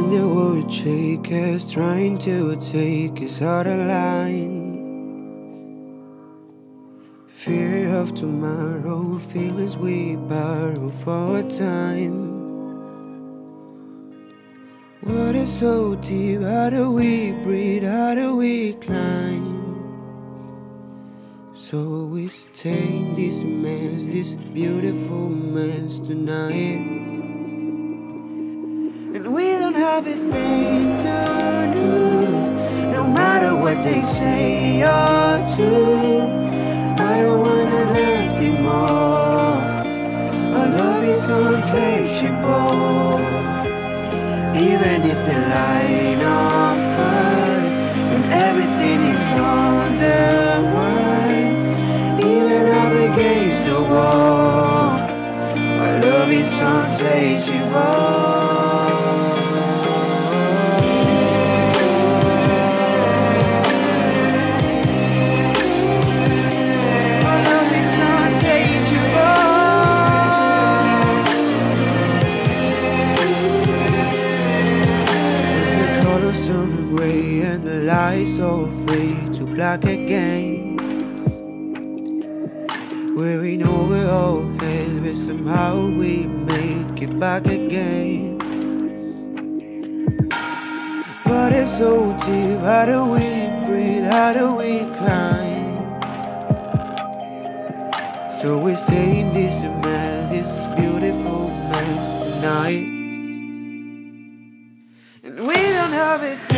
watching the world shake us, trying to take us out of line. Fear of tomorrow, feelings we borrow for a time. Water so deep, how do we breathe, how do we climb? So we stay in this mess, this beautiful mess tonight. And we don't have a thing to do, no matter what they say or do. I don't want nothing more. Our love is untouchable. Even if the line on fire and everything is on the wine, even up against the wall, our love is untouchable. Turn gray and the lights all fade to black again. Wearing over our heads, but somehow we make it back again. But it's so deep, how do we breathe, how do we climb? So we stay in this mess, this beautiful mess tonight. And we don't have it.